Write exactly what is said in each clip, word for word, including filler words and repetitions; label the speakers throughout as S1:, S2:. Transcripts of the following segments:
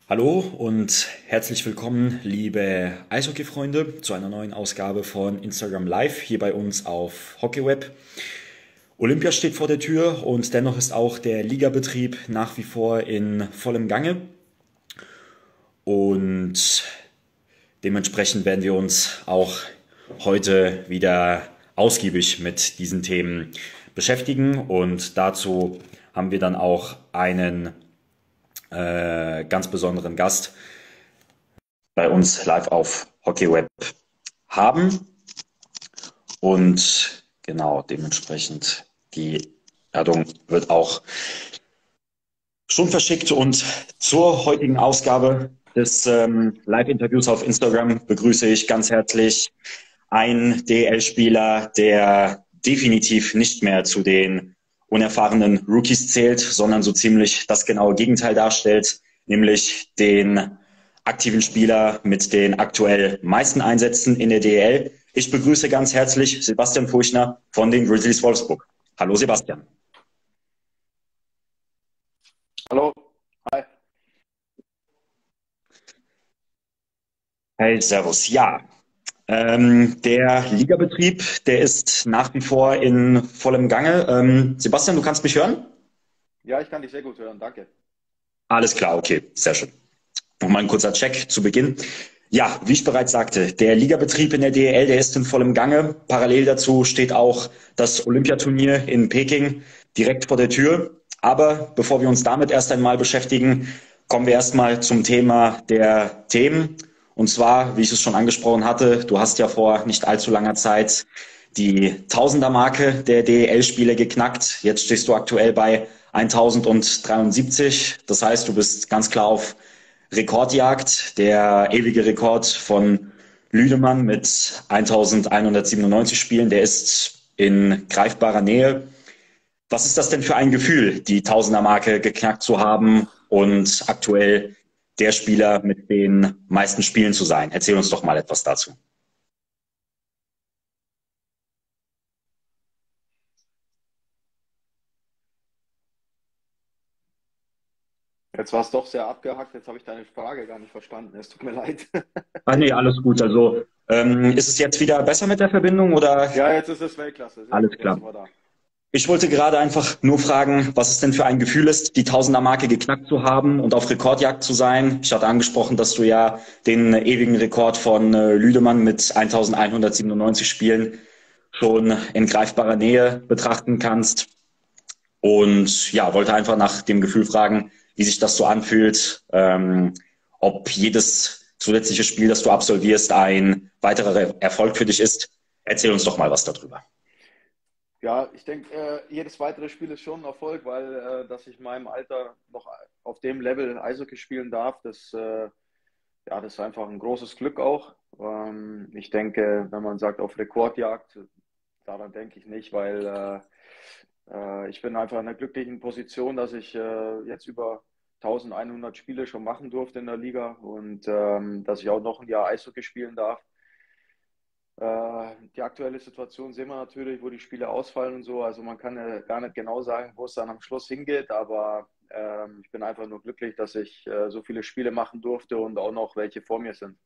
S1: Hallo und herzlich willkommen, liebe Eishockey-Freunde, zu einer neuen Ausgabe von Instagram Live hier bei uns auf HockeyWeb. Olympia steht vor der Tür und dennoch ist auch der Ligabetrieb nach wie vor in vollem Gange und dementsprechend werden wir uns auch heute wieder ausgiebig mit diesen Themen beschäftigen und dazu haben wir dann auch einen äh, ganz besonderen Gast bei uns live auf HockeyWeb haben. Und genau, dementsprechend die Ladung wird auch schon verschickt. Und zur heutigen Ausgabe des ähm, Live-Interviews auf Instagram begrüße ich ganz herzlich einen D L-Spieler, der definitiv nicht mehr zu den unerfahrenen Rookies zählt, sondern so ziemlich das genaue Gegenteil darstellt, nämlich den aktiven Spieler mit den aktuell meisten Einsätzen in der D L. Ich begrüße ganz herzlich Sebastian Furchner von den Grizzlies Wolfsburg. Hallo Sebastian.
S2: Hallo, hi.
S1: Hey, Servus. Ja, ähm, der Ligabetrieb, der ist nach wie vor in vollem Gange. Ähm, Sebastian, du kannst mich hören?
S2: Ja, ich kann dich sehr gut hören, danke.
S1: Alles klar, okay, sehr schön. Nochmal ein kurzer Check zu Beginn. Ja, wie ich bereits sagte, der Ligabetrieb in der D E L, der ist in vollem Gange. Parallel dazu steht auch das Olympiaturnier in Peking direkt vor der Tür. Aber bevor wir uns damit erst einmal beschäftigen, kommen wir erstmal zum Thema der Themen. Und zwar, wie ich es schon angesprochen hatte, du hast ja vor nicht allzu langer Zeit die Tausender-Marke der D E L-Spiele geknackt. Jetzt stehst du aktuell bei tausenddreiundsiebzig. Das heißt, du bist ganz klar auf Rekordjagd. Der ewige Rekord von Lüdemann mit elfhundertsiebenundneunzig Spielen, der ist in greifbarer Nähe. Was ist das denn für ein Gefühl, die Tausender-Marke geknackt zu haben und aktuell der Spieler mit den meisten Spielen zu sein? Erzähl uns doch mal etwas dazu.
S2: Jetzt war es doch sehr abgehackt, jetzt habe ich deine Frage gar nicht verstanden. Es tut mir leid.
S1: Ah, nee, alles gut. Also, ähm, ist es jetzt wieder besser mit der Verbindung oder
S2: Ja, jetzt ist es Weltklasse, sehr
S1: alles
S2: gut, jetzt
S1: klar?
S2: sind wir da.
S1: Ich wollte gerade einfach nur fragen, was es denn für ein Gefühl ist, die Tausender-Marke geknackt zu haben und auf Rekordjagd zu sein. Ich hatte angesprochen, dass du ja den ewigen Rekord von äh, Lüdemann mit elfhundertsiebenundneunzig Spielen schon in greifbarer Nähe betrachten kannst. Und ja, wollte einfach nach dem Gefühl fragen, wie sich das so anfühlt, ähm, ob jedes zusätzliche Spiel, das du absolvierst, ein weiterer Erfolg für dich ist. Erzähl uns doch mal was darüber.
S2: Ja, ich denke, äh, jedes weitere Spiel ist schon ein Erfolg, weil äh, dass ich in meinem Alter noch auf dem Level Eishockey spielen darf, das, äh, ja, das ist einfach ein großes Glück auch. Ähm, ich denke, wenn man sagt auf Rekordjagd, daran denke ich nicht, weil äh, äh, ich bin einfach in einer glücklichen Position, dass ich äh, jetzt über eintausendeinhundert Spiele schon machen durfte in der Liga und ähm, dass ich auch noch ein Jahr Eishockey spielen darf. Äh, die aktuelle Situation sehen wir natürlich, wo die Spiele ausfallen und so. Also man kann ja gar nicht genau sagen, wo es dann am Schluss hingeht, aber ähm, ich bin einfach nur glücklich, dass ich äh, so viele Spiele machen durfte und auch noch welche vor mir sind.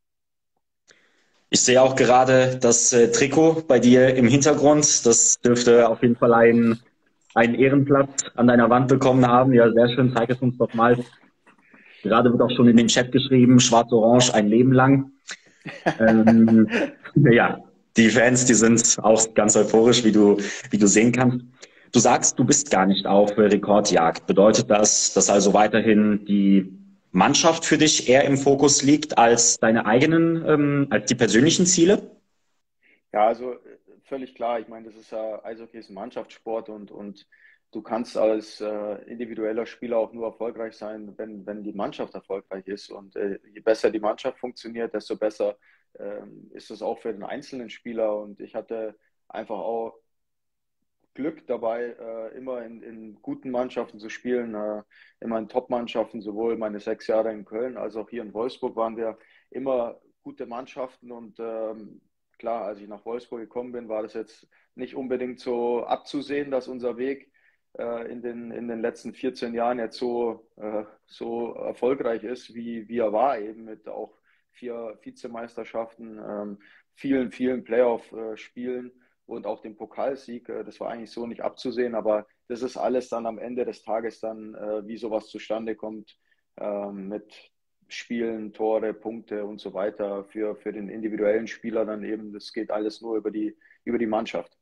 S1: Ich sehe auch gerade das äh, Trikot bei dir im Hintergrund. Das dürfte
S2: Ja.
S1: auf jeden Fall einen, einen Ehrenplatz an deiner Wand bekommen haben. Ja, sehr schön. Zeig es uns doch mal. Gerade wird auch schon in den Chat geschrieben, Schwarz-Orange ein Leben lang. Ähm, ja, die Fans, die sind auch ganz euphorisch, wie du, wie du sehen kannst. Du sagst, du bist gar nicht auf äh, Rekordjagd. Bedeutet das, dass also weiterhin die Mannschaft für dich eher im Fokus liegt als deine eigenen, ähm, als die persönlichen Ziele?
S2: Ja, also äh, völlig klar. Ich meine, das ist ja Eishockey ist ein Mannschaftssport und, und du kannst als äh, individueller Spieler auch nur erfolgreich sein, wenn, wenn die Mannschaft erfolgreich ist. Und äh, je besser die Mannschaft funktioniert, desto besser ähm, ist es auch für den einzelnen Spieler. Und ich hatte einfach auch Glück dabei, äh, immer in, in guten Mannschaften zu spielen, äh, immer in Top-Mannschaften, sowohl meine sechs Jahre in Köln als auch hier in Wolfsburg waren wir immer gute Mannschaften und ähm, klar, als ich nach Wolfsburg gekommen bin, war das jetzt nicht unbedingt so abzusehen, dass unser Weg äh, in den, in den letzten vierzehn Jahren jetzt so, äh, so erfolgreich ist, wie, wie er war, eben mit auch vier Vizemeisterschaften, ähm, vielen, vielen Playoff-Spielen und auch dem Pokalsieg. Äh, das war eigentlich so nicht abzusehen, aber das ist alles dann am Ende des Tages dann, äh, wie sowas zustande kommt, ähm, mit Spielen, Tore, Punkte und so weiter für, für den individuellen Spieler dann eben. Das geht alles nur über die, über die Mannschaft.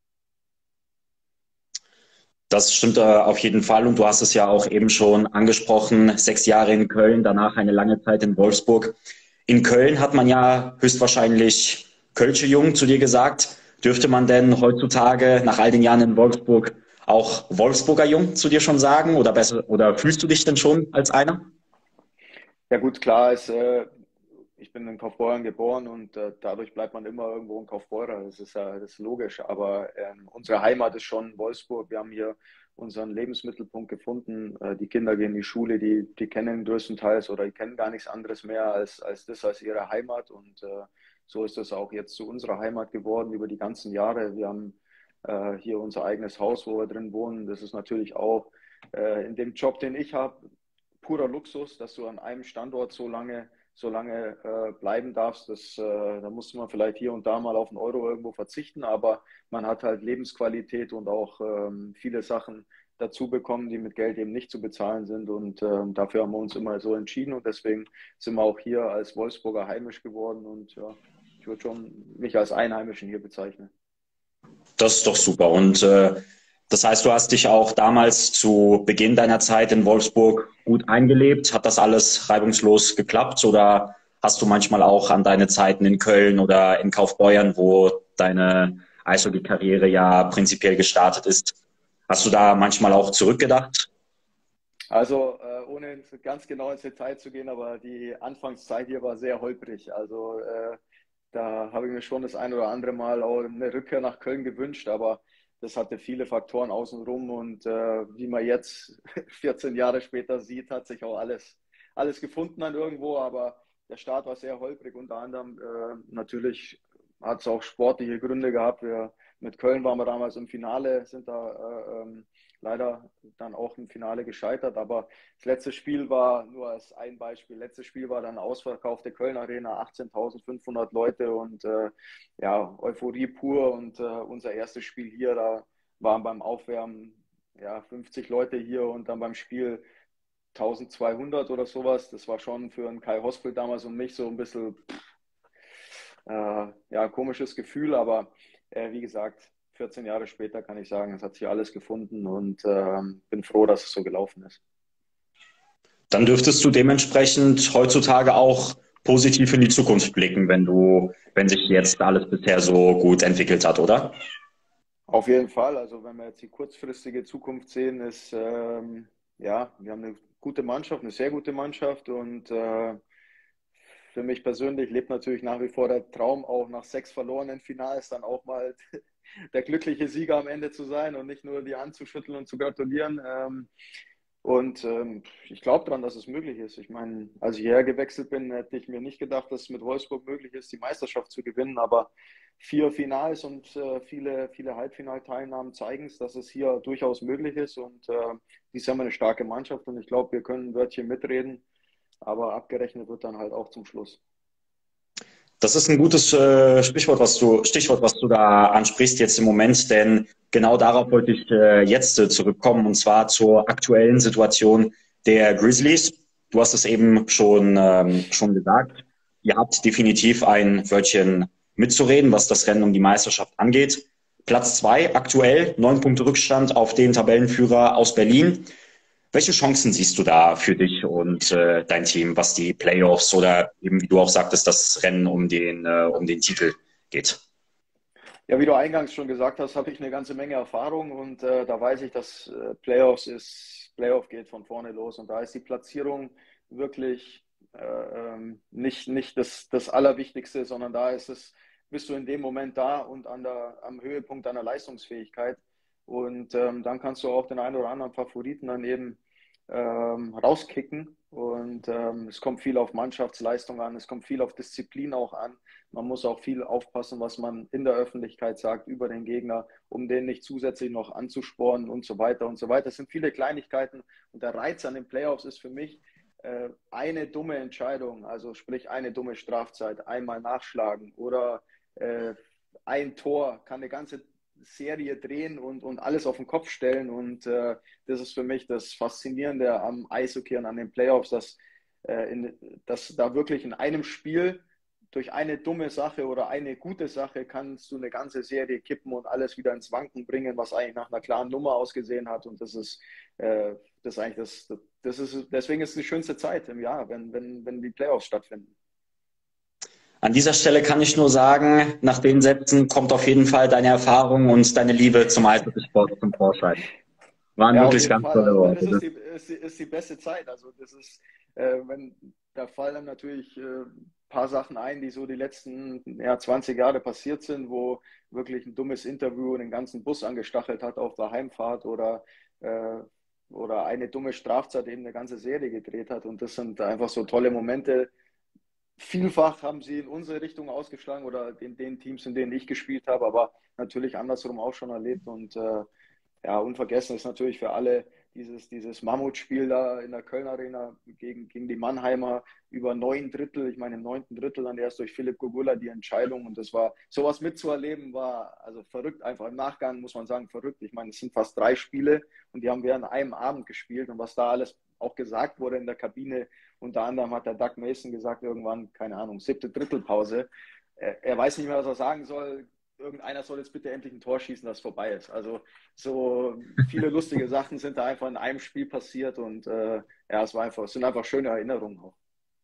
S1: Das stimmt äh, auf jeden Fall. Und du hast es ja auch eben schon angesprochen, sechs Jahre in Köln, danach eine lange Zeit in Wolfsburg. In Köln hat man ja höchstwahrscheinlich Kölsche Jung zu dir gesagt. Dürfte man denn heutzutage nach all den Jahren in Wolfsburg auch Wolfsburger Jung zu dir schon sagen? Oder besser, oder fühlst du dich denn schon als einer?
S2: Ja gut, klar ist, äh, ich bin in Kaufbeuren geboren und äh, dadurch bleibt man immer irgendwo in Kaufbeuren. Das ist ja das ist logisch. Aber ähm, unsere Heimat ist schon Wolfsburg. Wir haben hier unseren Lebensmittelpunkt gefunden. Äh, die Kinder gehen in die Schule, die, die kennen größtenteils oder die kennen gar nichts anderes mehr als, als das, als ihre Heimat. Und äh, so ist es auch jetzt zu unserer Heimat geworden über die ganzen Jahre. Wir haben äh, hier unser eigenes Haus, wo wir drin wohnen. Das ist natürlich auch äh, in dem Job, den ich habe, purer Luxus, dass du an einem Standort so lange, so lange äh, bleiben darfst. Das, äh, da muss man vielleicht hier und da mal auf einen Euro irgendwo verzichten, aber man hat halt Lebensqualität und auch ähm, viele Sachen dazu bekommen, die mit Geld eben nicht zu bezahlen sind. Und ähm, dafür haben wir uns immer so entschieden und deswegen sind wir auch hier als Wolfsburger heimisch geworden und ja, ich würde schon mich als Einheimischen hier bezeichnen.
S1: Das ist doch super. Und äh, das heißt, du hast dich auch damals zu Beginn deiner Zeit in Wolfsburg gut eingelebt. Hat das alles reibungslos geklappt? Oder hast du manchmal auch an deine Zeiten in Köln oder in Kaufbeuern, wo deine Eishockey-Karriere ja prinzipiell gestartet ist, hast du da manchmal auch zurückgedacht?
S2: Also, äh, ohne ganz genau ins Detail zu gehen, aber die Anfangszeit hier war sehr holprig. Also, äh, da habe ich mir schon das ein oder andere Mal auch eine Rückkehr nach Köln gewünscht, aber das hatte viele Faktoren außenrum und äh, wie man jetzt vierzehn Jahre später sieht, hat sich auch alles, alles gefunden dann irgendwo, aber der Start war sehr holprig. Unter anderem äh, natürlich hat es auch sportliche Gründe gehabt. Wir, mit Köln waren wir damals im Finale, sind da äh, ähm, leider dann auch im Finale gescheitert. Aber das letzte Spiel war nur als ein Beispiel. Letztes Spiel war dann ausverkaufte Köln Arena, achtzehntausendfünfhundert Leute und äh, ja, Euphorie pur. Und äh, unser erstes Spiel hier, da waren beim Aufwärmen ja, fünfzig Leute hier und dann beim Spiel eintausendzweihundert oder sowas. Das war schon für einen Kai Hospel damals und mich so ein bisschen äh, ja, komisches Gefühl, aber äh, wie gesagt, vierzehn Jahre später kann ich sagen, es hat sich alles gefunden und äh, bin froh, dass es so gelaufen ist.
S1: Dann dürftest du dementsprechend heutzutage auch positiv in die Zukunft blicken, wenn du, wenn sich jetzt alles bisher so gut entwickelt hat, oder?
S2: Auf jeden Fall, also wenn wir jetzt die kurzfristige Zukunft sehen, ist ähm, ja, wir haben eine gute Mannschaft, eine sehr gute Mannschaft und äh, für mich persönlich lebt natürlich nach wie vor der Traum, auch nach sechs verlorenen Finals dann auch mal der glückliche Sieger am Ende zu sein und nicht nur die Hand zu schütteln und zu gratulieren. Ähm, und ähm, ich glaube daran, dass es möglich ist. Ich meine, als ich hierher gewechselt bin, hätte ich mir nicht gedacht, dass es mit Wolfsburg möglich ist, die Meisterschaft zu gewinnen. Aber vier Finals und äh, viele, viele Halbfinalteilnahmen zeigen es, dass es hier durchaus möglich ist. Und äh, dies haben wir eine starke Mannschaft und ich glaube, wir können ein Wörtchen mitreden. Aber abgerechnet wird dann halt auch zum Schluss.
S1: Das ist ein gutes äh, Sprichwort, was du, Stichwort, was du da ansprichst jetzt im Moment, denn genau darauf wollte ich äh, jetzt äh, zurückkommen, und zwar zur aktuellen Situation der Grizzlies. Du hast es eben schon, ähm, schon gesagt. Ihr habt definitiv ein Wörtchen mitzureden, was das Rennen um die Meisterschaft angeht. Platz zwei aktuell, neun Punkte Rückstand auf den Tabellenführer aus Berlin. Welche Chancen siehst du da für dich und äh, dein Team, was die Playoffs oder eben, wie du auch sagtest, das Rennen um den, äh, um den Titel geht?
S2: Ja, wie du eingangs schon gesagt hast, habe ich eine ganze Menge Erfahrung und äh, da weiß ich, dass äh, Playoffs ist, Playoff geht von vorne los und da ist die Platzierung wirklich äh, ähm, nicht, nicht das, das Allerwichtigste, sondern da ist es, bist du in dem Moment da und an der, am Höhepunkt deiner Leistungsfähigkeit und ähm, dann kannst du auch den einen oder anderen Favoriten dann eben ähm, rauskicken Und ähm, es kommt viel auf Mannschaftsleistung an, es kommt viel auf Disziplin auch an. Man muss auch viel aufpassen, was man in der Öffentlichkeit sagt über den Gegner, um den nicht zusätzlich noch anzuspornen und so weiter und so weiter. Es sind viele Kleinigkeiten und der Reiz an den Playoffs ist für mich äh, eine dumme Entscheidung, also sprich eine dumme Strafzeit, einmal nachschlagen oder äh, ein Tor kann eine ganze Serie drehen und, und alles auf den Kopf stellen. Und äh, das ist für mich das Faszinierende am Eishockey und an den Playoffs, dass, äh, in, dass da wirklich in einem Spiel durch eine dumme Sache oder eine gute Sache kannst du eine ganze Serie kippen und alles wieder ins Wanken bringen, was eigentlich nach einer klaren Nummer ausgesehen hat. Und das ist, äh, das ist eigentlich das, das ist, deswegen ist es die schönste Zeit im Jahr, wenn, wenn, wenn die Playoffs stattfinden.
S1: An dieser Stelle kann ich nur sagen, nach den Sätzen kommt auf jeden Fall deine Erfahrung und deine Liebe zum Eishockeysport zum Vorschein. Waren
S2: ja,
S1: wirklich ganz
S2: Fall.
S1: tolle
S2: Also,
S1: Worte.
S2: das ist die, ist, die, ist die beste Zeit. Also das ist, äh, wenn da fallen natürlich äh, ein paar Sachen ein, die so die letzten ja, zwanzig Jahre passiert sind, wo wirklich ein dummes Interview den ganzen Bus angestachelt hat auf der Heimfahrt oder, äh, oder eine dumme Strafzeit eben eine ganze Serie gedreht hat. Und das sind einfach so tolle Momente. Vielfach haben sie in unsere Richtung ausgeschlagen oder in den Teams, in denen ich gespielt habe, aber natürlich andersrum auch schon erlebt. Und äh, ja, unvergessen ist natürlich für alle dieses, dieses Mammutspiel da in der Köln Arena gegen, gegen die Mannheimer über neun Drittel. Ich meine, im neunten Drittel dann erst durch Philipp Gogula die Entscheidung. Und das war, sowas mitzuerleben, war also verrückt. Einfach im Nachgang muss man sagen, verrückt. Ich meine, es sind fast drei Spiele und die haben wir an einem Abend gespielt. Und was da alles auch gesagt wurde in der Kabine, unter anderem hat der Doug Mason gesagt, irgendwann, keine Ahnung, siebte Drittelpause. Er, er weiß nicht mehr, was er sagen soll. Irgendeiner soll jetzt bitte endlich ein Tor schießen, das vorbei ist. Also so viele lustige Sachen sind da einfach in einem Spiel passiert und äh, ja, es war einfach, es sind einfach schöne Erinnerungen auch.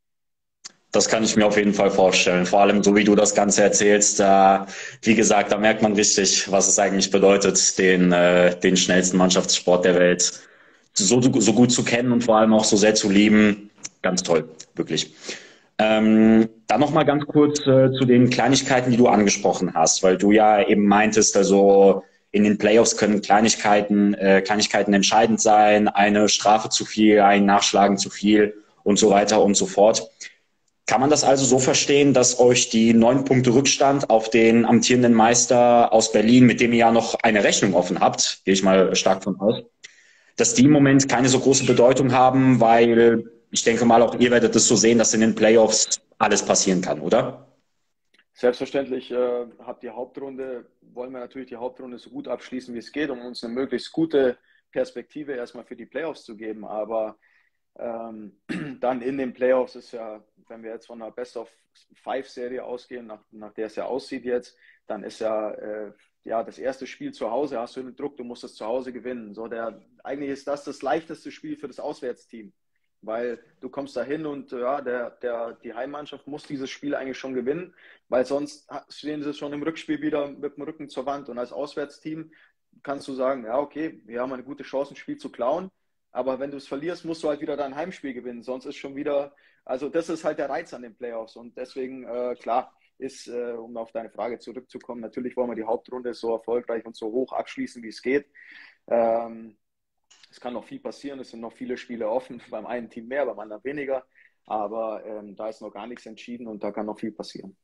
S1: Das kann ich mir auf jeden Fall vorstellen. Vor allem, so wie du das Ganze erzählst, da, wie gesagt, da merkt man richtig, was es eigentlich bedeutet, den, äh, den schnellsten Mannschaftssport der Welt so, so gut zu kennen und vor allem auch so sehr zu lieben. Ganz toll, wirklich. Ähm, dann noch mal ganz kurz äh, zu den Kleinigkeiten, die du angesprochen hast, weil du ja eben meintest, also in den Playoffs können Kleinigkeiten, äh, Kleinigkeiten entscheidend sein, eine Strafe zu viel, ein Nachschlagen zu viel und so weiter und so fort. Kann man das also so verstehen, dass euch die neun Punkte Rückstand auf den amtierenden Meister aus Berlin, mit dem ihr ja noch eine Rechnung offen habt, gehe ich mal stark von aus, dass die im Moment keine so große Bedeutung haben, weil ich denke mal, auch ihr werdet es so sehen, dass in den Playoffs alles passieren kann, oder?
S2: Selbstverständlich äh, hat die Hauptrunde, wollen wir natürlich die Hauptrunde so gut abschließen, wie es geht, um uns eine möglichst gute Perspektive erstmal für die Playoffs zu geben. Aber ähm, dann in den Playoffs ist ja, wenn wir jetzt von einer Best-of-Five-Serie ausgehen, nach, nach der es ja aussieht jetzt, dann ist ja, äh, ja das erste Spiel zu Hause, hast du den Druck, du musst es zu Hause gewinnen. So der, eigentlich ist das das leichteste Spiel für das Auswärtsteam, weil du kommst da hin und ja, der, der, die Heimmannschaft muss dieses Spiel eigentlich schon gewinnen, weil sonst stehen sie schon im Rückspiel wieder mit dem Rücken zur Wand. Und als Auswärtsteam kannst du sagen, ja okay, wir haben eine gute Chance, ein Spiel zu klauen, aber wenn du es verlierst, musst du halt wieder dein Heimspiel gewinnen, sonst ist schon wieder, also das ist halt der Reiz an den Playoffs und deswegen, äh, klar, ist, äh, um auf deine Frage zurückzukommen, natürlich wollen wir die Hauptrunde so erfolgreich und so hoch abschließen, wie es geht. Ähm, Es kann noch viel passieren, es sind noch viele Spiele offen, beim einen Team mehr, beim anderen weniger, aber ähm, da ist noch gar nichts entschieden und da kann noch viel passieren.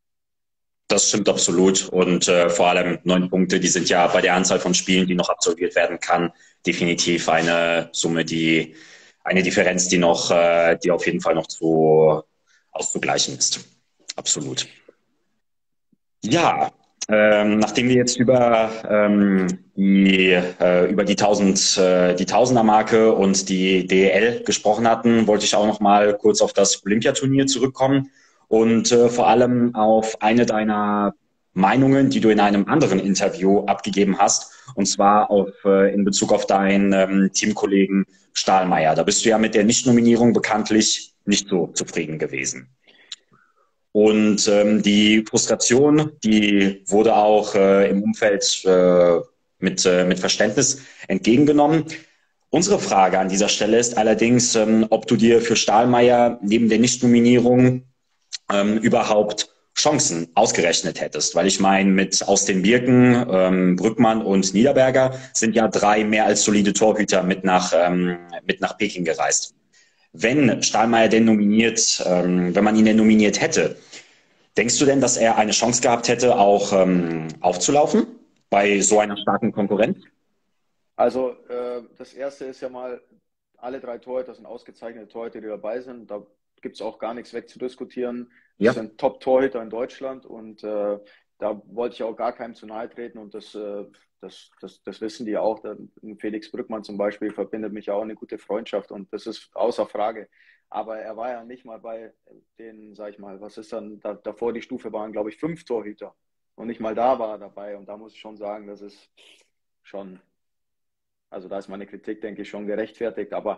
S1: Das stimmt absolut und äh, vor allem neun Punkte, die sind ja bei der Anzahl von Spielen, die noch absolviert werden kann, definitiv eine Summe, die eine Differenz, die noch, äh, die auf jeden Fall noch zu auszugleichen ist. Absolut. Ja, ähm, nachdem wir jetzt über ähm, die äh, über die tausend äh, die Tausender-Marke und die D E L gesprochen hatten, wollte ich auch noch mal kurz auf das Olympiaturnier zurückkommen und äh, vor allem auf eine deiner Meinungen, die du in einem anderen Interview abgegeben hast, und zwar auf äh, in Bezug auf deinen ähm, Teamkollegen Stahlmeier. Da bist du ja mit der Nichtnominierung bekanntlich nicht so zufrieden gewesen. Und ähm, die Frustration, die wurde auch äh, im Umfeld äh, mit, äh, mit Verständnis entgegengenommen. Unsere Frage an dieser Stelle ist allerdings, ähm, ob du dir für Stahlmeier neben der Nichtnominierung ähm, überhaupt Chancen ausgerechnet hättest. Weil ich meine, mit aus den Birken, ähm, Brückmann und Niederberger sind ja drei mehr als solide Torhüter mit nach, ähm, mit nach Peking gereist. wenn Stahlmeier denn nominiert, ähm, wenn man ihn denn nominiert hätte, denkst du denn, dass er eine Chance gehabt hätte, auch ähm, aufzulaufen bei so einer starken Konkurrenz?
S2: Also äh, das erste ist ja mal, alle drei Torhüter sind ausgezeichnete Torhüter, die dabei sind. Da gibt es auch gar nichts wegzudiskutieren. Das
S1: Ja.
S2: sind Top-Torhüter in Deutschland und äh, da wollte ich auch gar keinem zu nahe treten und das, äh, das, das, das wissen die auch. Felix Brückmann zum Beispiel verbindet mich auch eine gute Freundschaft und das ist außer Frage. Aber er war ja nicht mal bei den, sag ich mal, was ist dann, da, davor die Stufe waren, glaube ich, fünf Torhüter und nicht mal da war er dabei und da muss ich schon sagen, das ist schon. Also da ist meine Kritik, denke ich, schon gerechtfertigt. Aber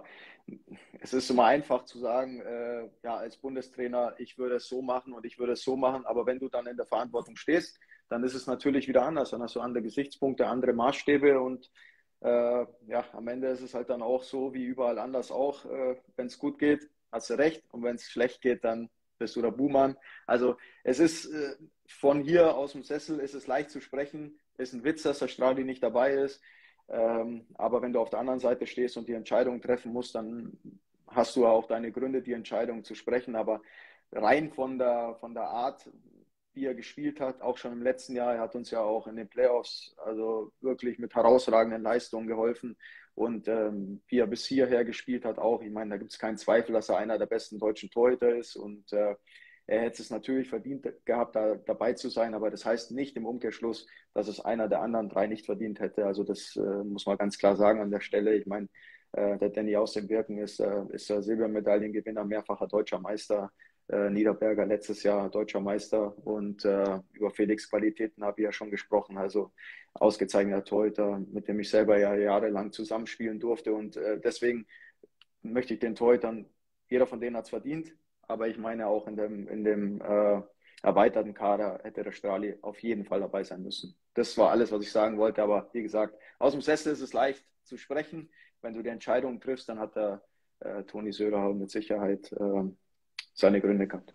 S2: es ist immer einfach zu sagen, äh, ja, als Bundestrainer, ich würde es so machen und ich würde es so machen. Aber wenn du dann in der Verantwortung stehst, dann ist es natürlich wieder anders. Dann hast du andere Gesichtspunkte, andere Maßstäbe. Und äh, ja, am Ende ist es halt dann auch so, wie überall anders auch. Äh, wenn es gut geht, hast du recht. Und wenn es schlecht geht, dann bist du der Buhmann. Also es ist äh, von hier aus dem Sessel ist es leicht zu sprechen. Ist ein Witz, dass der Strahli nicht dabei ist. Ähm, aber wenn du auf der anderen Seite stehst und die Entscheidung treffen musst, dann hast du auch deine Gründe, die Entscheidung zu sprechen. Aber rein von der, von der Art, wie er gespielt hat, auch schon im letzten Jahr, er hat uns ja auch in den Playoffs also wirklich mit herausragenden Leistungen geholfen. Und ähm, wie er bis hierher gespielt hat, auch, ich meine, da gibt es keinen Zweifel, dass er einer der besten deutschen Torhüter ist. Und äh, er hätte es natürlich verdient gehabt, da dabei zu sein, aber das heißt nicht im Umkehrschluss, dass es einer der anderen drei nicht verdient hätte. Also das äh, muss man ganz klar sagen an der Stelle. Ich meine, äh, der Danny aus dem Birken ist, äh, ist der Silbermedaillengewinner, mehrfacher deutscher Meister. Äh, Niederberger letztes Jahr deutscher Meister und äh, über Felix Qualitäten habe ich ja schon gesprochen. Also ausgezeichneter Torhüter, mit dem ich selber ja jahrelang zusammenspielen durfte und äh, deswegen möchte ich den Torhütern, jeder von denen hat es verdient. Aber ich meine auch in dem, in dem äh, erweiterten Kader hätte der Strahli auf jeden Fall dabei sein müssen. Das war alles, was ich sagen wollte. Aber wie gesagt, aus dem Sessel ist es leicht zu sprechen. Wenn du die Entscheidung triffst, dann hat der äh, Toni Söderholm mit Sicherheit äh, seine Gründe gehabt.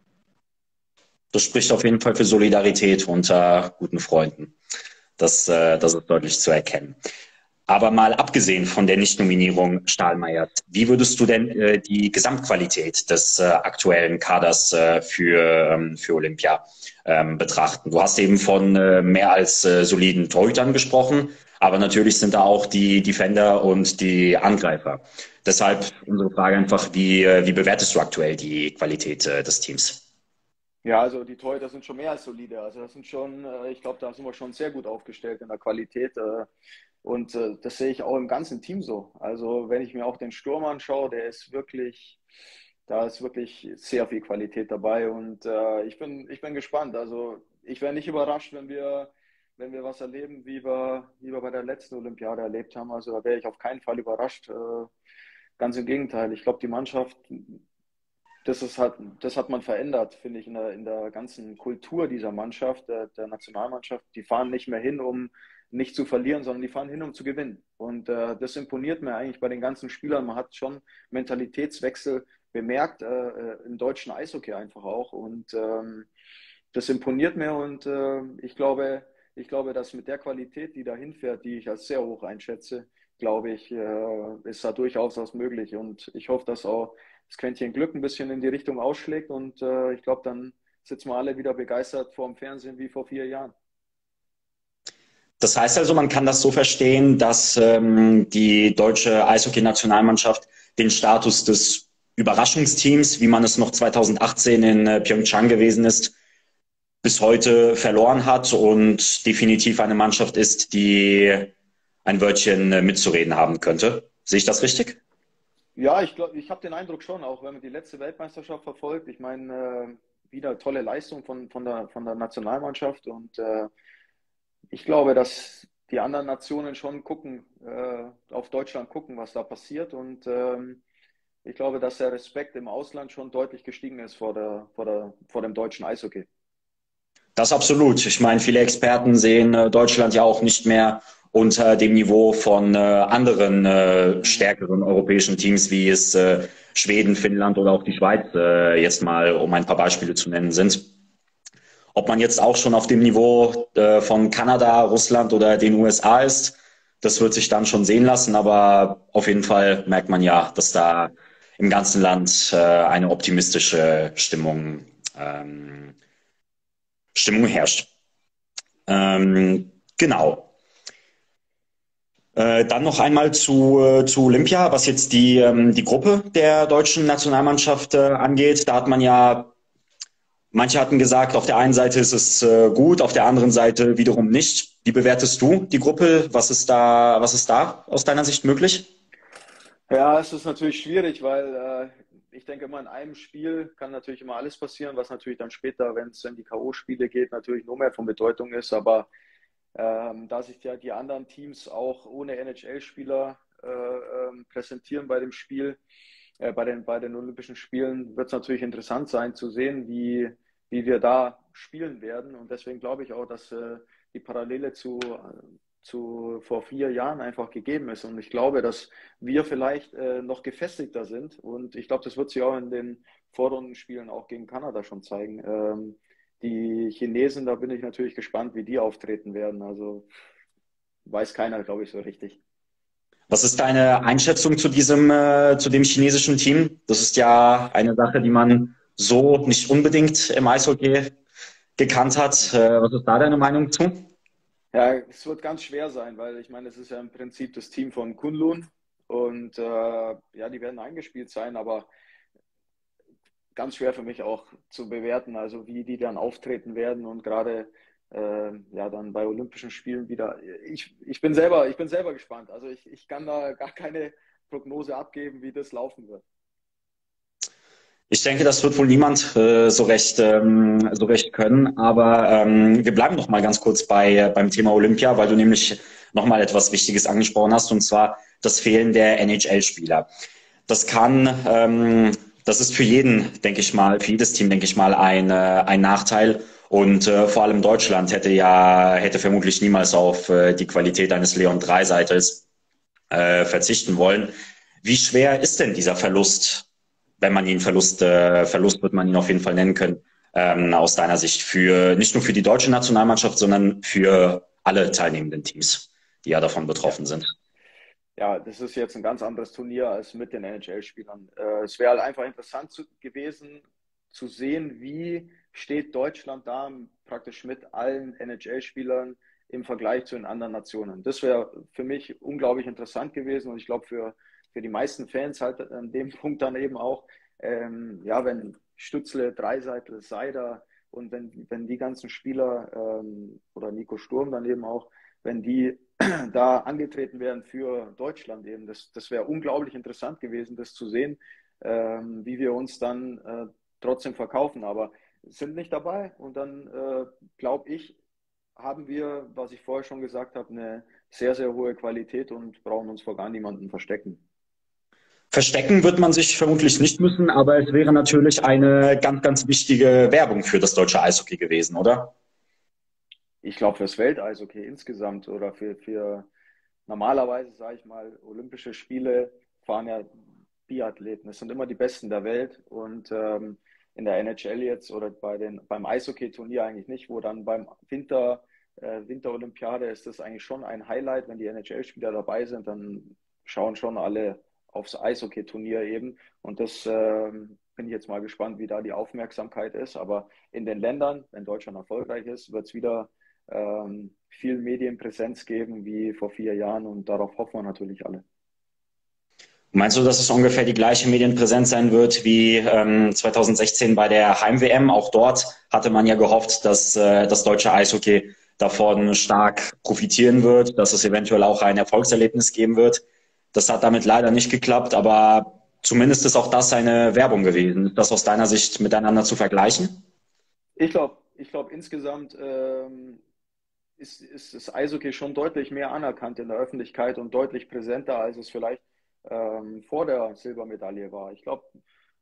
S1: Das spricht auf jeden Fall für Solidarität unter guten Freunden. Das, äh, das ist deutlich zu erkennen. Aber mal abgesehen von der Nichtnominierung Stahlmeiers, wie würdest du denn äh, die Gesamtqualität des äh, aktuellen Kaders äh, für, ähm, für Olympia ähm, betrachten? Du hast eben von äh, mehr als äh, soliden Torhütern gesprochen, aber natürlich sind da auch die Defender und die Angreifer. Deshalb unsere Frage einfach, wie, äh, wie bewertest du aktuell die Qualität äh, des Teams?
S2: Ja, also die Torhüter sind schon mehr als solide. Also das sind schon, äh, ich glaube, da sind wir schon sehr gut aufgestellt in der Qualität. Äh, und äh, das sehe ich auch im ganzen Team so. Also wenn ich mir auch den Sturm anschaue, der ist wirklich, da ist wirklich sehr viel Qualität dabei. Und äh, ich bin, ich bin gespannt. Also ich wäre nicht überrascht, wenn wir, wenn wir was erleben, wie wir, wie wir bei der letzten Olympiade erlebt haben. Also da wäre ich auf keinen Fall überrascht. Äh, ganz im Gegenteil. Ich glaube, die Mannschaft das ist halt, das hat man verändert, finde ich, in der, in der ganzen Kultur dieser Mannschaft, der, der Nationalmannschaft. Die fahren nicht mehr hin, um nicht zu verlieren, sondern die fahren hin, um zu gewinnen. Und äh, das imponiert mir eigentlich bei den ganzen Spielern. Man hat schon Mentalitätswechsel bemerkt, äh, äh, im deutschen Eishockey einfach auch. Und ähm, das imponiert mir und äh, ich glaube, ich glaube, dass mit der Qualität, die da hinfährt, die ich als sehr hoch einschätze, glaube ich, äh, ist da durchaus was möglich. Und ich hoffe, dass auch das Quäntchen Glück ein bisschen in die Richtung ausschlägt. Und äh, ich glaube, dann sitzen wir alle wieder begeistert vor dem Fernsehen wie vor vier Jahren.
S1: Das heißt also, man kann das so verstehen, dass ähm, die deutsche Eishockey-Nationalmannschaft den Status des Überraschungsteams, wie man es noch zweitausendachtzehn in äh, Pyeongchang gewesen ist, bis heute verloren hat und definitiv eine Mannschaft ist, die ein Wörtchen äh, mitzureden haben könnte. Sehe ich das richtig?
S2: Ja, ich glaube, ich habe den Eindruck schon, auch wenn man die letzte Weltmeisterschaft verfolgt. Ich meine, äh, wieder tolle Leistung von, von, der, von der Nationalmannschaft und äh, ich glaube, dass die anderen Nationen schon gucken, äh, auf Deutschland gucken, was da passiert. Und ähm, ich glaube, dass der Respekt im Ausland schon deutlich gestiegen ist vor, der, vor, der, vor dem deutschen Eishockey.
S1: Das absolut. Ich meine, viele Experten sehen äh, Deutschland ja auch nicht mehr unter dem Niveau von äh, anderen äh, stärkeren europäischen Teams, wie es äh, Schweden, Finnland oder auch die Schweiz äh, jetzt mal, um ein paar Beispiele zu nennen, sind. Ob man jetzt auch schon auf dem Niveau äh, von Kanada, Russland oder den U S A ist, das wird sich dann schon sehen lassen. Aber auf jeden Fall merkt man ja, dass da im ganzen Land äh, eine optimistische Stimmung, ähm, Stimmung herrscht. Ähm, genau. Äh, dann noch einmal zu, äh, zu Olympia, was jetzt die, ähm, die Gruppe der deutschen Nationalmannschaft äh, angeht. Da hat man ja, manche hatten gesagt, auf der einen Seite ist es äh, gut, auf der anderen Seite wiederum nicht. Wie bewertest du die Gruppe? Was ist da, was ist da aus deiner Sicht möglich?
S2: Ja, es ist natürlich schwierig, weil äh, ich denke immer in einem Spiel kann natürlich immer alles passieren, was natürlich dann später, wenn es in die K O-Spiele geht, natürlich nur mehr von Bedeutung ist. Aber ähm, da sich ja die anderen Teams auch ohne N H L-Spieler äh, ähm, präsentieren bei dem Spiel, äh, bei den, bei den Olympischen Spielen, wird es natürlich interessant sein zu sehen, wie, wie wir da spielen werden. Und deswegen glaube ich auch, dass äh, die Parallele zu, zu vor vier Jahren einfach gegeben ist. Und ich glaube, dass wir vielleicht äh, noch gefestigter sind. Und ich glaube, das wird sich auch in den Vorrundenspielen auch gegen Kanada schon zeigen. Ähm, die Chinesen, da bin ich natürlich gespannt, wie die auftreten werden. Also weiß keiner, glaube ich, so richtig.
S1: Was ist deine Einschätzung zu diesem, äh, zu dem chinesischen Team? Das ist ja eine Sache, die man so nicht unbedingt im Eishockey gekannt hat. Äh, was ist da deine Meinung zu?
S2: Ja, es wird ganz schwer sein, weil ich meine, es ist ja im Prinzip das Team von Kunlun und äh, ja, die werden eingespielt sein, aber ganz schwer für mich auch zu bewerten, also wie die dann auftreten werden und gerade äh, ja dann bei Olympischen Spielen wieder. Ich, ich bin selber, ich bin selber gespannt. Also ich, ich kann da gar keine Prognose abgeben, wie das laufen wird.
S1: Ich denke, das wird wohl niemand äh, so recht ähm, so recht können. Aber ähm, wir bleiben noch mal ganz kurz bei beim Thema Olympia, weil du nämlich noch mal etwas Wichtiges angesprochen hast, und zwar das Fehlen der N H L-Spieler. Das kann, ähm, das ist für jeden, denke ich mal, für jedes Team, denke ich mal, ein äh, ein Nachteil. Und äh, vor allem Deutschland hätte ja hätte vermutlich niemals auf äh, die Qualität eines Leon Dreiseitel äh, verzichten wollen. Wie schwer ist denn dieser Verlust, wenn man ihn Verlust, äh, Verlust wird man ihn auf jeden Fall nennen können, ähm, aus deiner Sicht für nicht nur für die deutsche Nationalmannschaft, sondern für alle teilnehmenden Teams, die ja davon
S2: Ja.
S1: betroffen sind?
S2: Ja, das ist jetzt ein ganz anderes Turnier als mit den N H L-Spielern. Äh, es wäre halt einfach interessant zu, gewesen zu sehen, wie steht Deutschland da praktisch mit allen N H L-Spielern im Vergleich zu den anderen Nationen. Das wäre für mich unglaublich interessant gewesen und ich glaube für, für die meisten Fans halt an dem Punkt dann eben auch, ähm, ja, wenn Stützle, Dreiseitel, Seider und wenn, wenn die ganzen Spieler ähm, oder Nico Sturm dann eben auch, wenn die da angetreten wären für Deutschland eben. Das, das wäre unglaublich interessant gewesen, das zu sehen, ähm, wie wir uns dann äh, trotzdem verkaufen. Aber sind nicht dabei und dann äh, glaube ich, haben wir, was ich vorher schon gesagt habe, eine sehr, sehr hohe Qualität und brauchen uns vor gar niemandem verstecken.
S1: Verstecken wird man sich vermutlich nicht müssen, aber es wäre natürlich eine ganz, ganz wichtige Werbung für das deutsche Eishockey gewesen, oder?
S2: Ich glaube, fürs Welteishockey insgesamt oder für, für normalerweise, sage ich mal, Olympische Spiele fahren ja Biathleten. Es sind immer die Besten der Welt und ähm, in der N H L jetzt oder bei den, beim Eishockey-Turnier eigentlich nicht, wo dann beim Winter, äh, Winterolympiade ist das eigentlich schon ein Highlight, wenn die N H L-Spieler dabei sind, dann schauen schon alle aufs Eishockey-Turnier eben und das ähm, bin ich jetzt mal gespannt, wie da die Aufmerksamkeit ist, aber in den Ländern, wenn Deutschland erfolgreich ist, wird es wieder ähm, viel Medienpräsenz geben wie vor vier Jahren und darauf hoffen wir natürlich alle.
S1: Meinst du, dass es ungefähr die gleiche Medienpräsenz sein wird wie ähm, zwanzig sechzehn bei der Heim-W M? Auch dort hatte man ja gehofft, dass äh, das deutsche Eishockey davon stark profitieren wird, dass es eventuell auch ein Erfolgserlebnis geben wird. Das hat damit leider nicht geklappt, aber zumindest ist auch das eine Werbung gewesen. Ist das aus deiner Sicht miteinander zu vergleichen?
S2: Ich glaube, ich glaube insgesamt ähm, ist, ist das Eishockey schon deutlich mehr anerkannt in der Öffentlichkeit und deutlich präsenter, als es vielleicht ähm, vor der Silbermedaille war. Ich glaube,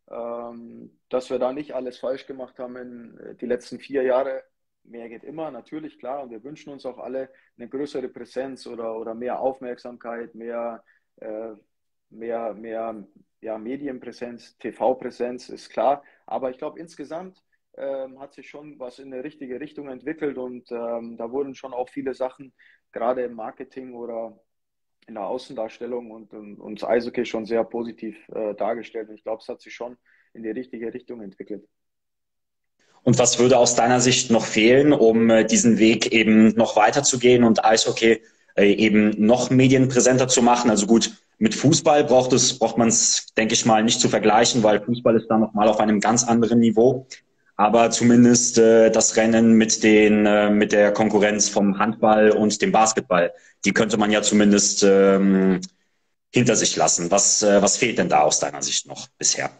S2: ähm, dass wir da nicht alles falsch gemacht haben in äh, die letzten vier Jahre. Mehr geht immer, natürlich, klar. Und wir wünschen uns auch alle eine größere Präsenz oder, oder mehr Aufmerksamkeit, mehr, äh, mehr, mehr ja, Medienpräsenz, T V-Präsenz, ist klar. Aber ich glaube, insgesamt ähm, hat sich schon was in eine richtige Richtung entwickelt und ähm, da wurden schon auch viele Sachen, gerade im Marketing oder in der Außendarstellung und, und, und das Eishockey schon sehr positiv äh, dargestellt. Und ich glaube, es hat sich schon in die richtige Richtung entwickelt.
S1: Und was würde aus deiner Sicht noch fehlen, um äh, diesen Weg eben noch weiterzugehen und Eishockey äh, eben noch medienpräsenter zu machen? Also gut, mit Fußball braucht es, braucht man es, denke ich mal, nicht zu vergleichen, weil Fußball ist da nochmal auf einem ganz anderen Niveau. Aber zumindest äh, das Rennen mit den, äh, mit der Konkurrenz vom Handball und dem Basketball, die könnte man ja zumindest ähm, hinter sich lassen. Was, äh, was fehlt denn da aus deiner Sicht noch bisher?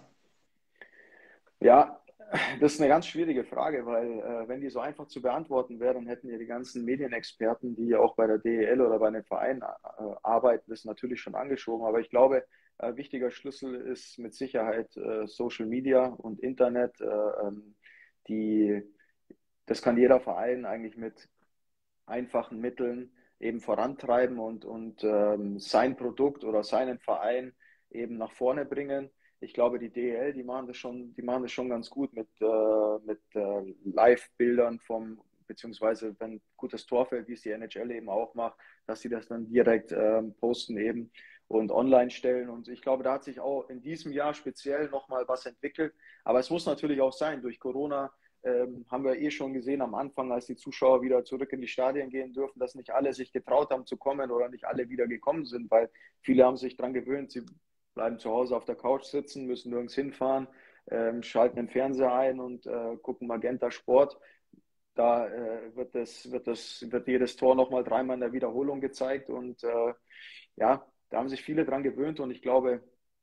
S2: Ja, das ist eine ganz schwierige Frage, weil äh, wenn die so einfach zu beantworten wäre, dann hätten ja die ganzen Medienexperten, die auch bei der D E L oder bei den Vereinen äh, arbeiten, das natürlich schon angeschoben. Aber ich glaube, ein wichtiger Schlüssel ist mit Sicherheit äh, Social Media und Internet. Äh, ähm, die, das kann jeder Verein eigentlich mit einfachen Mitteln eben vorantreiben und, und ähm, sein Produkt oder seinen Verein eben nach vorne bringen. Ich glaube, die D E L, die machen das schon, die machen das schon ganz gut mit, äh, mit äh, Live-Bildern vom, beziehungsweise wenn gutes Tor fällt, wie es die N H L eben auch macht, dass sie das dann direkt ähm, posten eben und online stellen. Und ich glaube, da hat sich auch in diesem Jahr speziell nochmal was entwickelt. Aber es muss natürlich auch sein, durch Corona ähm, haben wir eh schon gesehen am Anfang, als die Zuschauer wieder zurück in die Stadien gehen dürfen, dass nicht alle sich getraut haben zu kommen oder nicht alle wieder gekommen sind, weil viele haben sich daran gewöhnt, sie bleiben zu Hause auf der Couch sitzen, müssen nirgends hinfahren, ähm, schalten den Fernseher ein und äh, gucken Magenta Sport. Da äh, wird, das, wird, das, wird jedes Tor nochmal dreimal in der Wiederholung gezeigt und äh, ja, da haben sich viele dran gewöhnt und ich glaube,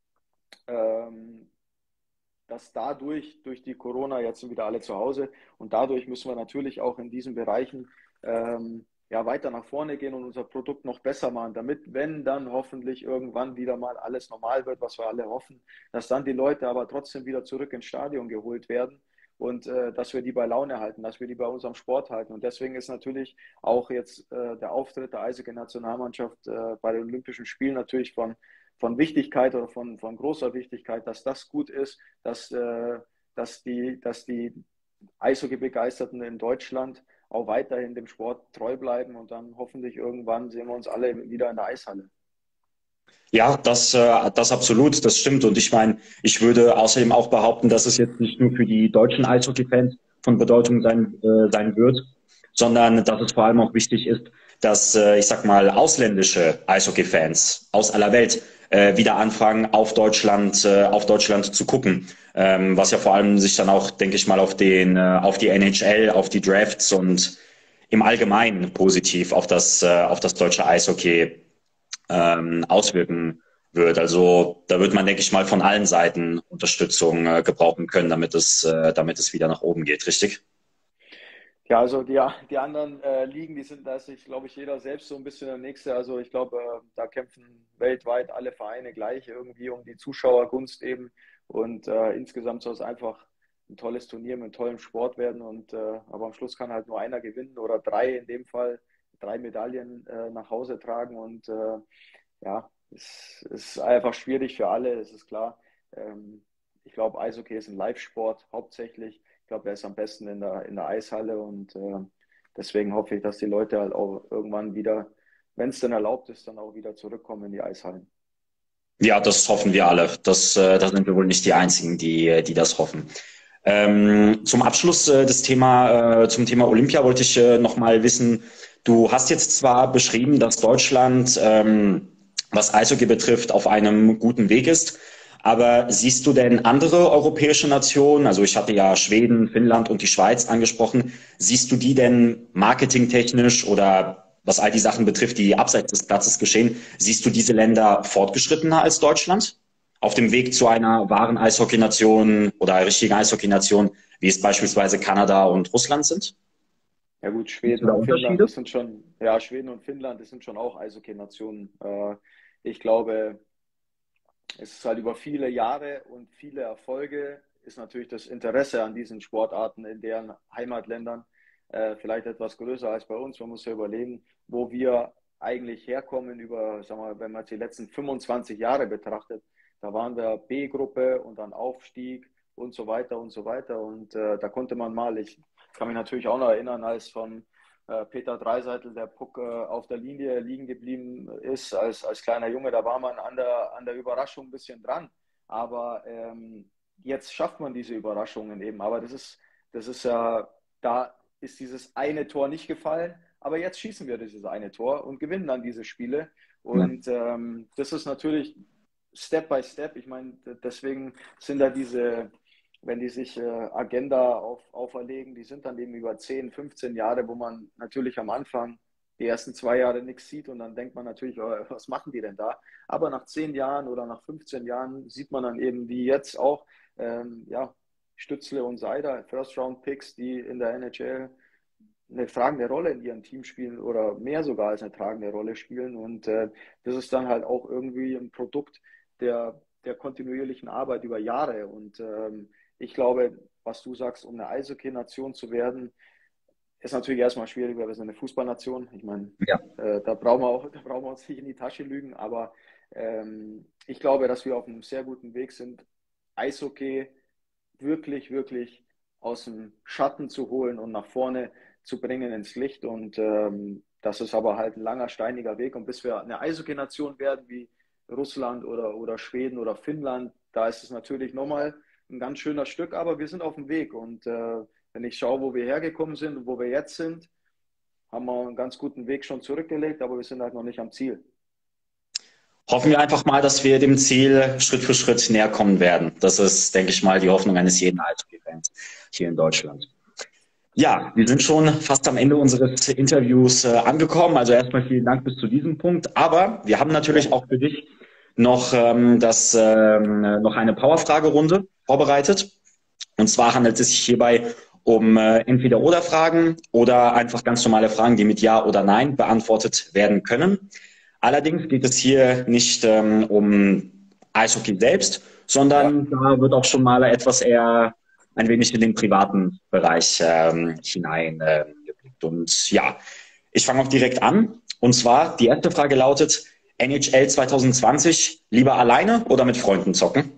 S2: ähm, dass dadurch, durch die Corona, jetzt sind wieder alle zu Hause und dadurch müssen wir natürlich auch in diesen Bereichen ähm, ja, weiter nach vorne gehen und unser Produkt noch besser machen, damit, wenn dann hoffentlich irgendwann wieder mal alles normal wird, was wir alle hoffen, dass dann die Leute aber trotzdem wieder zurück ins Stadion geholt werden und äh, dass wir die bei Laune halten, dass wir die bei unserem Sport halten. Und deswegen ist natürlich auch jetzt äh, der Auftritt der Eishockey-Nationalmannschaft äh, bei den Olympischen Spielen natürlich von von Wichtigkeit oder von, von großer Wichtigkeit, dass das gut ist, dass, äh, dass die, dass die Eishockey-Begeisterten in Deutschland auch weiterhin dem Sport treu bleiben und dann hoffentlich irgendwann sehen wir uns alle wieder in der Eishalle.
S1: Ja, das, äh, das absolut, das stimmt. Und ich meine, ich würde außerdem auch behaupten, dass es jetzt nicht nur für die deutschen Eishockey-Fans von Bedeutung sein, äh, sein wird, sondern dass es vor allem auch wichtig ist, dass, äh, ich sag mal, ausländische Eishockey-Fans aus aller Welt äh, wieder anfangen, auf Deutschland, äh, auf Deutschland zu gucken. Ähm, was ja vor allem sich dann auch, denke ich mal, auf den, äh, auf die N H L, auf die Drafts und im Allgemeinen positiv auf das, äh, auf das deutsche Eishockey ähm, auswirken wird. Also da wird man, denke ich mal, von allen Seiten Unterstützung äh, gebrauchen können, damit es, äh, damit es wieder nach oben geht, richtig?
S2: Ja, also die, die anderen äh, Ligen, die sind, da ist sich, glaube ich, jeder selbst so ein bisschen der Nächste. Also ich glaube, äh, da kämpfen weltweit alle Vereine gleich irgendwie um die Zuschauergunst eben. Und äh, insgesamt soll es einfach ein tolles Turnier mit einem tollen Sport werden. Und äh, aber am Schluss kann halt nur einer gewinnen oder drei in dem Fall, drei Medaillen äh, nach Hause tragen. Und äh, ja, es ist einfach schwierig für alle, es ist klar. Ähm, ich glaube, Eishockey ist ein Live-Sport hauptsächlich. Ich glaube, er ist am besten in der, in der Eishalle und äh, deswegen hoffe ich, dass die Leute halt auch irgendwann wieder, wenn es denn erlaubt ist, dann auch wieder zurückkommen in die Eishallen.
S1: Ja, das hoffen wir alle. Das, äh, da sind wir wohl nicht die Einzigen, die, die das hoffen. Ähm, zum Abschluss äh, des Thema, äh, zum Thema Olympia wollte ich äh, noch mal wissen, du hast jetzt zwar beschrieben, dass Deutschland, ähm, was Eishockey betrifft, auf einem guten Weg ist, aber siehst du denn andere europäische Nationen, also ich hatte ja Schweden, Finnland und die Schweiz angesprochen, siehst du die denn marketingtechnisch oder was all die Sachen betrifft, die abseits des Platzes geschehen, siehst du diese Länder fortgeschrittener als Deutschland? Auf dem Weg zu einer wahren Eishockey-Nation oder einer richtigen Eishockey-Nation, wie es beispielsweise Kanada und Russland sind?
S2: Ja gut,
S1: Siehst du
S2: Schweden
S1: da
S2: und Finnland,
S1: Unterschiede?
S2: das sind schon, ja, Schweden und Finnland, das sind schon auch Eishockey-Nationen. Äh, ich glaube, es ist halt über viele Jahre und viele Erfolge ist natürlich das Interesse an diesen Sportarten in deren Heimatländern äh, vielleicht etwas größer als bei uns. Man muss ja überlegen, wo wir eigentlich herkommen über, sagen wir, wenn man die letzten fünfundzwanzig Jahre betrachtet, da waren wir B-Gruppe und dann Aufstieg und so weiter und so weiter. Und äh, da konnte man mal, ich kann mich natürlich auch noch erinnern, als von äh, Peter Dreiseitel, der Puck äh, auf der Linie liegen geblieben ist als, als kleiner Junge, da war man an der, an der Überraschung ein bisschen dran. Aber ähm, jetzt schafft man diese Überraschungen eben. Aber das ist, das ist ja, da ist dieses eine Tor nicht gefallen. Aber jetzt schießen wir dieses eine Tor und gewinnen dann diese Spiele. Und ähm, das ist natürlich Step by Step. Ich meine, deswegen sind da diese, wenn die sich äh, Agenda auf, auferlegen, die sind dann eben über zehn, fünfzehn Jahre, wo man natürlich am Anfang die ersten zwei Jahre nichts sieht und dann denkt man natürlich, oh, was machen die denn da? Aber nach zehn Jahren oder nach fünfzehn Jahren sieht man dann eben, wie jetzt auch, ähm, ja, Stützle und Seider, First-Round-Picks, die in der N H L eine tragende Rolle in ihrem Team spielen oder mehr sogar als eine tragende Rolle spielen. Und äh, das ist dann halt auch irgendwie ein Produkt der, der kontinuierlichen Arbeit über Jahre. Und ähm, ich glaube, was du sagst, um eine Eishockey-Nation zu werden, ist natürlich erstmal schwierig, weil wir sind eine Fußballnation. Ich meine,
S1: Ja.
S2: äh, da brauchen wir auch, da brauchen wir uns nicht in die Tasche lügen, aber ähm, ich glaube, dass wir auf einem sehr guten Weg sind, Eishockey wirklich, wirklich aus dem Schatten zu holen und nach vorne zu bringen ins Licht. Und ähm, das ist aber halt ein langer, steiniger Weg. Und bis wir eine Eishockey-Nation werden wie Russland oder, oder Schweden oder Finnland, da ist es natürlich nochmal ein ganz schöner Stück, aber wir sind auf dem Weg. Und äh, wenn ich schaue, wo wir hergekommen sind und wo wir jetzt sind, haben wir einen ganz guten Weg schon zurückgelegt, aber wir sind halt noch nicht am Ziel.
S1: Hoffen wir einfach mal, dass wir dem Ziel Schritt für Schritt näher kommen werden. Das ist, denke ich mal, die Hoffnung eines jeden Eishockey-Fans hier in Deutschland. Ja, wir sind schon fast am Ende unseres Interviews äh, angekommen. Also erstmal vielen Dank bis zu diesem Punkt. Aber wir haben natürlich auch für dich noch, ähm, das, ähm, noch eine Powerfragerunde vorbereitet. Und zwar handelt es sich hierbei um äh, Entweder-Oder-Fragen oder einfach ganz normale Fragen, die mit Ja oder Nein beantwortet werden können. Allerdings geht es hier nicht ähm, um Eishockey selbst, sondern ja, da wird auch schon mal etwas eher ein wenig in den privaten Bereich ähm, hineingeblickt. Äh, Und ja, ich fange auch direkt an. Und zwar, die erste Frage lautet, N H L zwanzig zwanzig, lieber alleine oder mit Freunden zocken?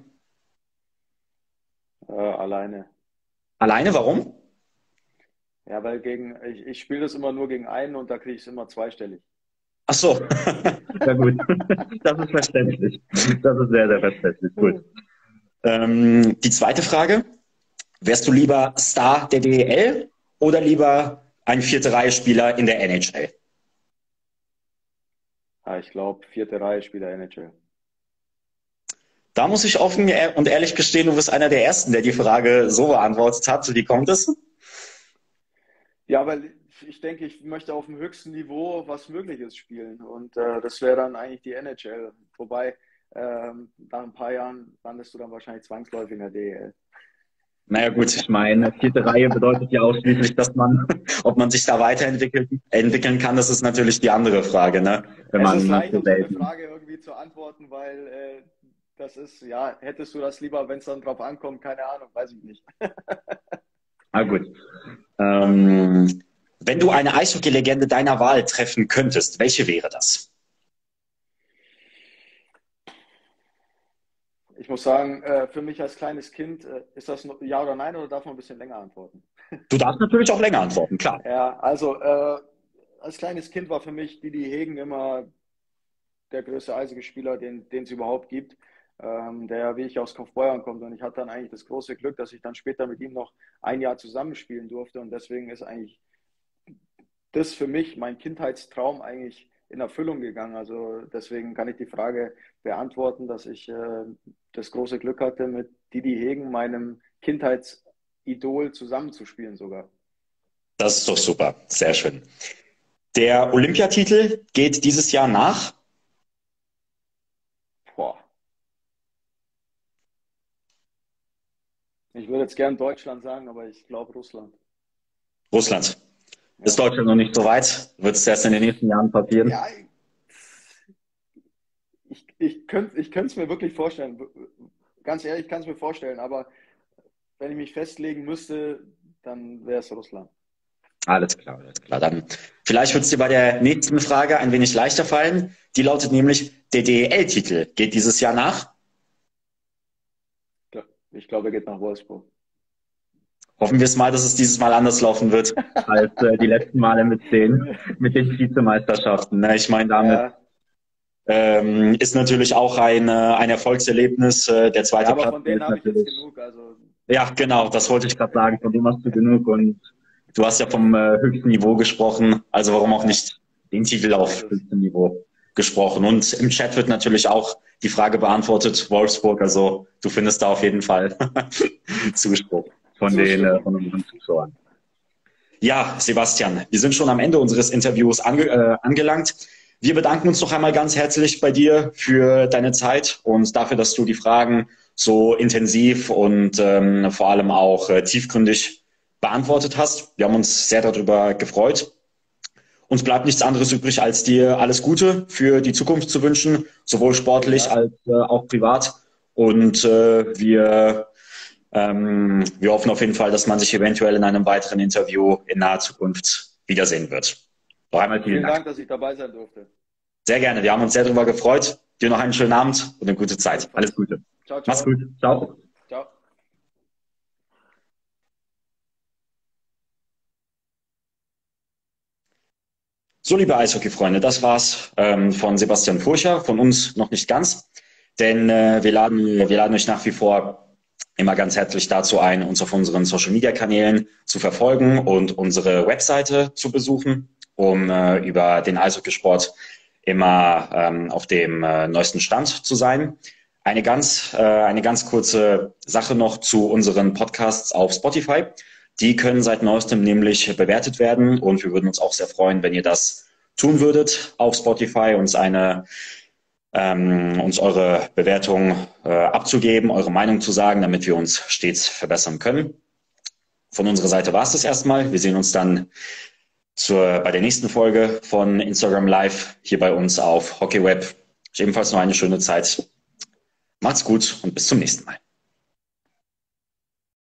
S2: Äh, alleine.
S1: Alleine, warum?
S2: Ja, weil gegen, ich, ich spiele das immer nur gegen einen und da kriege ich es immer zweistellig.
S1: Ach so, ja gut, das ist verständlich. Das ist sehr, sehr verständlich. Gut. Ähm, die zweite Frage, wärst du lieber Star der D E L oder lieber ein vierte Reihe-Spieler in der N H L?
S2: Ja, ich glaube, vierte Reihe Spieler N H L.
S1: Da muss ich offen und ehrlich gestehen, du bist einer der Ersten, der die Frage so beantwortet hat. Wie kommt es?
S2: Ja, weil ich denke, ich möchte auf dem höchsten Niveau, was möglich ist, spielen. Und äh, das wäre dann eigentlich die N H L. Wobei, ähm, nach ein paar Jahren landest du dann wahrscheinlich zwangsläufig in der D E L.
S1: Naja gut, ich meine, vierte Reihe bedeutet ja ausschließlich, dass man, ob man sich da weiterentwickeln entwickeln kann, das ist natürlich die andere Frage, ne?
S2: Wenn es man ist leicht, um so eine Frage irgendwie zu antworten, weil äh, das ist, ja, hättest du das lieber, wenn es dann drauf ankommt, keine Ahnung, weiß ich nicht.
S1: Na gut. Ähm, wenn du eine Eishockey-Legende deiner Wahl treffen könntest, welche wäre das?
S2: Ich muss sagen, für mich als kleines Kind, ist das Ja oder Nein oder darf man ein bisschen länger antworten?
S1: Du darfst natürlich auch länger antworten, klar.
S2: Ja, also äh, als kleines Kind war für mich Didi Hegen immer der größte Eishockeyspieler, den es überhaupt gibt, ähm, der wie ich aus Kaufbeuern kommt. Und ich hatte dann eigentlich das große Glück, dass ich dann später mit ihm noch ein Jahr zusammenspielen durfte. Und deswegen ist eigentlich das für mich, mein Kindheitstraum, eigentlich in Erfüllung gegangen. Also deswegen kann ich die Frage beantworten, dass ich äh, das große Glück hatte, mit Didi Hegen, meinem Kindheitsidol, zusammenzuspielen sogar.
S1: Das ist doch super, sehr schön. Der Olympiatitel geht dieses Jahr nach?
S2: Boah. Ich würde jetzt gern Deutschland sagen, aber ich glaube Russland.
S1: Russland. Ist Deutschland noch nicht so weit? Wird es erst in den nächsten Jahren passieren?
S2: Ja, ich, ich könnte ich es mir wirklich vorstellen. Ganz ehrlich, ich kann es mir vorstellen. Aber wenn ich mich festlegen müsste, dann wäre es Russland.
S1: Alles klar, alles klar. Dann vielleicht wird es dir bei der nächsten Frage ein wenig leichter fallen. Die lautet nämlich, der D E L-Titel geht dieses Jahr nach?
S2: Ich glaube, er geht nach Wolfsburg.
S1: Hoffen wir es mal, dass es dieses Mal anders laufen wird als äh, die letzten Male mit den, mit den Vizemeisterschaften. Ne? Ich meine, damit
S2: Ja,
S1: ähm, ist natürlich auch ein, äh, ein Erfolgserlebnis. Äh, der
S2: ja,
S1: zweite
S2: aber
S1: Platz
S2: von denen
S1: ist
S2: habe ich jetzt
S1: natürlich.
S2: genug. Also,
S1: Ja, genau, das wollte ich gerade sagen. Von dem hast du genug und du hast ja vom äh, höchsten Niveau gesprochen. Also warum auch
S2: ja,
S1: nicht den Titel
S2: so ist
S1: auf
S2: es.
S1: höchstem Niveau gesprochen. Und im Chat wird natürlich auch die Frage beantwortet, Wolfsburg. Also du findest da auf jeden Fall Zuspruch von den, äh,
S2: Zustimmung.
S1: von unseren Zuschauern. Ja, Sebastian, wir sind schon am Ende unseres Interviews ange äh, angelangt. Wir bedanken uns noch einmal ganz herzlich bei dir für deine Zeit und dafür, dass du die Fragen so intensiv und ähm, vor allem auch äh, tiefgründig beantwortet hast. Wir haben uns sehr darüber gefreut. Uns bleibt nichts anderes übrig, als dir alles Gute für die Zukunft zu wünschen, sowohl
S2: Vielen
S1: sportlich
S2: Dank.
S1: als äh, auch privat. Und äh, wir ähm, wir hoffen auf jeden Fall, dass man sich eventuell in einem weiteren Interview in naher Zukunft wiedersehen wird. Noch einmal vielen
S2: Vielen
S1: Dank.
S2: Dank, dass ich dabei sein durfte.
S1: Sehr gerne. Wir haben uns sehr darüber gefreut. Dir noch einen schönen Abend und eine gute Zeit. Alles
S2: Ebenfalls.
S1: Gute.
S2: Ciao,
S1: Mach's
S2: ciao.
S1: gut. Ciao.
S2: Ciao.
S1: So, liebe Eishockey-Freunde, das war's ähm, von Sebastian Furcher, von uns noch nicht ganz, denn äh, wir laden, wir laden euch nach wie vor immer ganz herzlich dazu ein, uns auf unseren Social-Media-Kanälen zu verfolgen und unsere Webseite zu besuchen, um äh, über den Eishockeysport immer ähm, auf dem äh, neuesten Stand zu sein. Eine ganz, äh, eine ganz kurze Sache noch zu unseren Podcasts auf Spotify. Die können seit neuestem nämlich bewertet werden und wir würden uns auch sehr freuen, wenn ihr das tun würdet auf Spotify, uns eine ähm, uns eure Bewertung äh, abzugeben, eure Meinung zu sagen, damit wir uns stets verbessern können. Von unserer Seite war es das erstmal. Wir sehen uns dann zur, bei der nächsten Folge von Instagram Live hier bei uns auf HockeyWeb. Ebenfalls noch eine schöne Zeit. Macht's gut und bis zum nächsten Mal.